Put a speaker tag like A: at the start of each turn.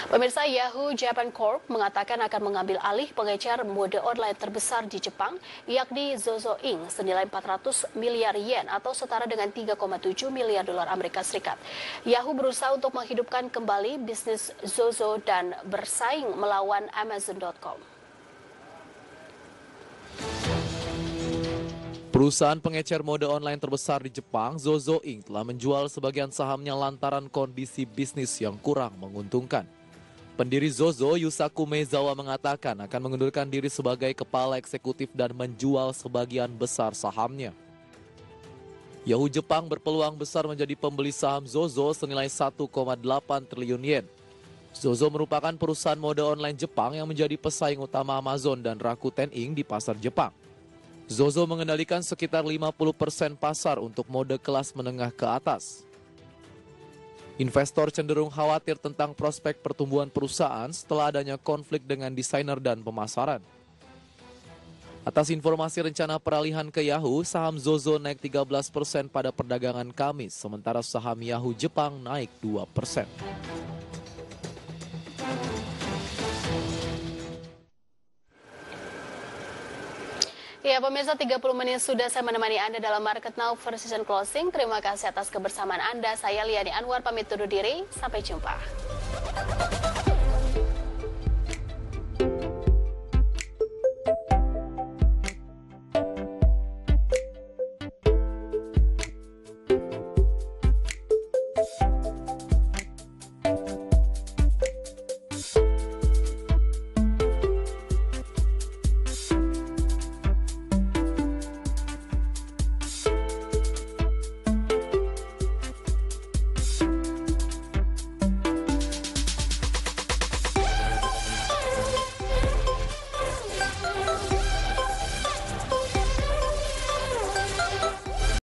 A: Pemirsa, Yahoo Japan Corp mengatakan akan mengambil alih pengecer mode online terbesar di Jepang, yakni Zozo Inc. senilai 400 miliar yen atau setara dengan 3,7 miliar dolar Amerika Serikat. Yahoo berusaha untuk menghidupkan kembali bisnis Zozo dan bersaing melawan Amazon.com.
B: Perusahaan pengecer mode online terbesar di Jepang, Zozo Inc. telah menjual sebagian sahamnya lantaran kondisi bisnis yang kurang menguntungkan. Pendiri Zozo, Yusaku Maezawa mengatakan akan mengundurkan diri sebagai kepala eksekutif dan menjual sebagian besar sahamnya. Yahoo Jepang berpeluang besar menjadi pembeli saham Zozo senilai 1,8 triliun yen. Zozo merupakan perusahaan mode online Jepang yang menjadi pesaing utama Amazon dan Rakuten Inc. di pasar Jepang. Zozo mengendalikan sekitar 50% pasar untuk mode kelas menengah ke atas. Investor cenderung khawatir tentang prospek pertumbuhan perusahaan setelah adanya konflik dengan desainer dan pemasaran. Atas informasi rencana peralihan ke Yahoo, saham Zozo naik 13% pada perdagangan Kamis, sementara saham Yahoo Jepang naik 2%.
A: Ya, pemirsa, 30 menit sudah saya menemani Anda dalam Market Now Precision Closing. Terima kasih atas kebersamaan Anda. Saya Liani Anwar pamit undur diri. Sampai jumpa.